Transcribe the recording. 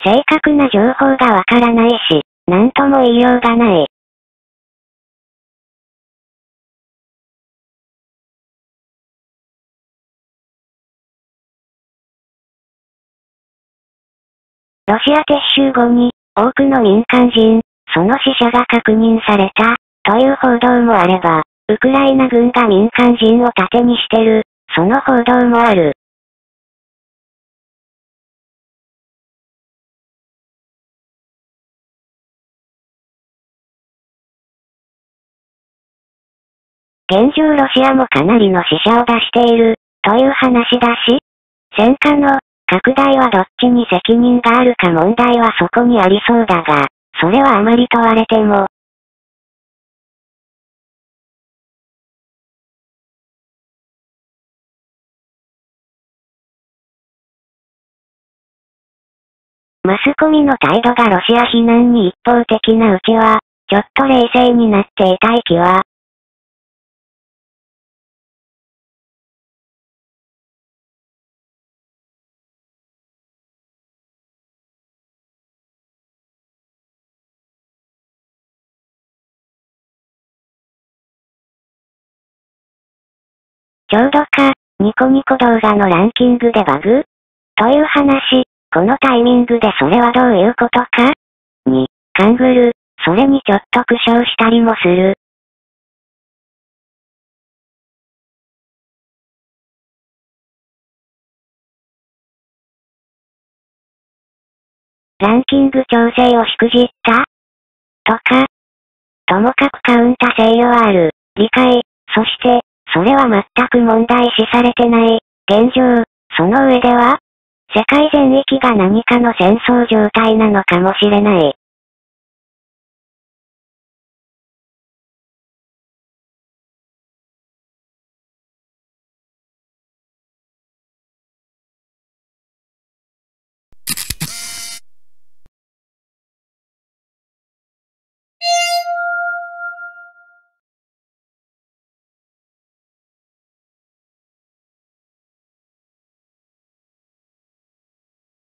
正確な情報がわからないし、なんとも言いようがない。ロシア撤収後に、多くの民間人、その死者が確認された、という報道もあれば、ウクライナ軍が民間人を盾にしてる、その報道もある。現状ロシアもかなりの死者を出している、という話だし、戦火の拡大はどっちに責任があるか問題はそこにありそうだが、それはあまり問われても、マスコミの態度がロシア非難に一方的なうちは、ちょっと冷静になっていたい気は、ちょうどか、ニコニコ動画のランキングでバグという話、このタイミングでそれはどういうことかに、勘ぐる、それにちょっと苦笑したりもする。ランキング調整をしくじったとか、ともかくカウンタ制御はある、理解、そして、それは全く問題視されてない、現状、その上では、世界全域が何かの戦争状態なのかもしれない。